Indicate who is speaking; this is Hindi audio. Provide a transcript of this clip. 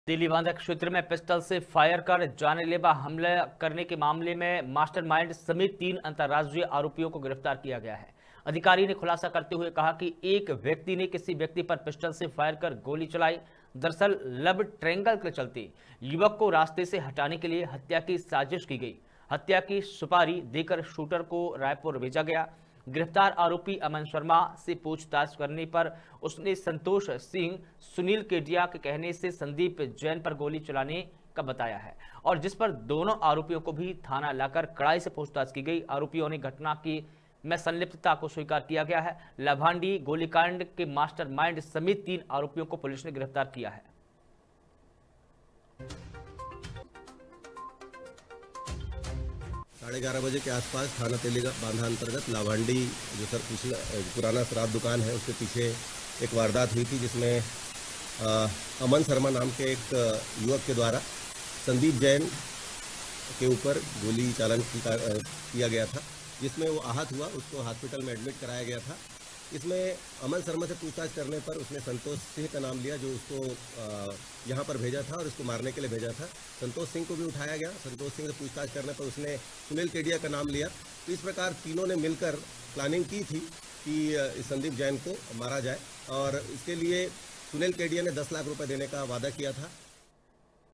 Speaker 1: दिल्ली बांद्रा क्षेत्र में पिस्टल से फायर कर जानलेवा हमला करने के मामले में मास्टरमाइंड समेत 3 अंतर्राज्यीय आरोपियों को गिरफ्तार किया गया है। अधिकारी ने खुलासा करते हुए कहा कि एक व्यक्ति ने किसी व्यक्ति पर पिस्टल से फायर कर गोली चलाई। दरअसल लव ट्रायंगल के चलते युवक को रास्ते से हटाने के लिए हत्या की साजिश की गई। हत्या की सुपारी देकर शूटर को रायपुर भेजा गया। गिरफ्तार आरोपी अमन शर्मा से पूछताछ करने पर उसने संतोष सिंह सुनील केडिया के कहने से संदीप जैन पर गोली चलाने का बताया है और जिस पर दोनों आरोपियों को भी थाना लाकर कड़ाई से पूछताछ की गई। आरोपियों ने घटना की में संलिप्तता को स्वीकार किया गया है। लभांडी गोलीकांड के मास्टरमाइंड समेत 3 आरोपियों को पुलिस ने गिरफ्तार किया है।
Speaker 2: 11:30 बजे के आसपास थाना तेली बांधा अंतर्गत लाभांडी जो सर पुराना शराब दुकान है उसके पीछे एक वारदात हुई थी, जिसमें अमन शर्मा नाम के एक युवक के द्वारा संदीप जैन के ऊपर गोली चालन किया गया था, जिसमें वो आहत हुआ। उसको हॉस्पिटल में एडमिट कराया गया था। इसमें अमन शर्मा से पूछताछ करने पर उसने संतोष सिंह का नाम लिया, जो उसको यहाँ पर भेजा था और इसको मारने के लिए भेजा था। संतोष सिंह को भी उठाया गया। संतोष सिंह से पूछताछ करने पर उसने सुनील केडिया का नाम लिया। तो इस प्रकार तीनों ने मिलकर प्लानिंग की थी कि इस संदीप जैन को मारा जाए और इसके लिए सुनील केडिया ने 10 लाख रुपए देने का वादा किया था।